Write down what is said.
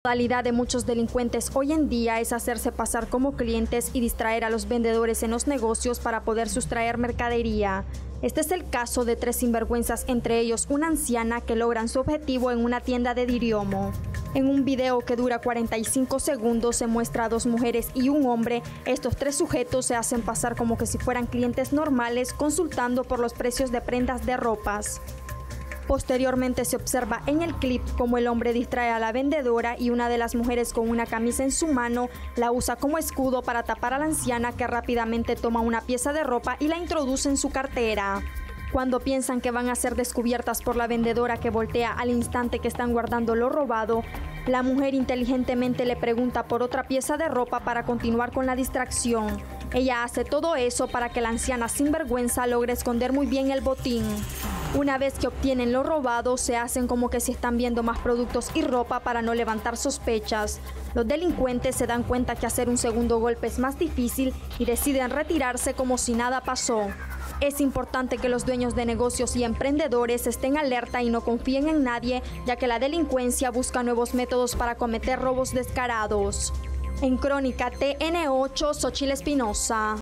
modalidad de muchos delincuentes hoy en día es hacerse pasar como clientes y distraer a los vendedores en los negocios para poder sustraer mercadería. Este es el caso de 3 sinvergüenzas, entre ellos una anciana, que logran su objetivo en una tienda de Diriomo. En un video que dura 45 segundos se muestra a 2 mujeres y un hombre. Estos 3 sujetos se hacen pasar como que si fueran clientes normales, consultando por los precios de prendas de ropas. Posteriormente se observa en el clip cómo el hombre distrae a la vendedora y una de las mujeres, con una camisa en su mano, la usa como escudo para tapar a la anciana, que rápidamente toma una pieza de ropa y la introduce en su cartera. Cuando piensan que van a ser descubiertas por la vendedora, que voltea al instante que están guardando lo robado, la mujer inteligentemente le pregunta por otra pieza de ropa para continuar con la distracción. Ella hace todo eso para que la anciana sinvergüenza logre esconder muy bien el botín. Una vez que obtienen lo robado, se hacen como que si están viendo más productos y ropa para no levantar sospechas. Los delincuentes se dan cuenta que hacer un segundo golpe es más difícil y deciden retirarse como si nada pasó. Es importante que los dueños de negocios y emprendedores estén alerta y no confíen en nadie, ya que la delincuencia busca nuevos métodos para cometer robos descarados. En Crónica TN8, Xochitl Espinosa.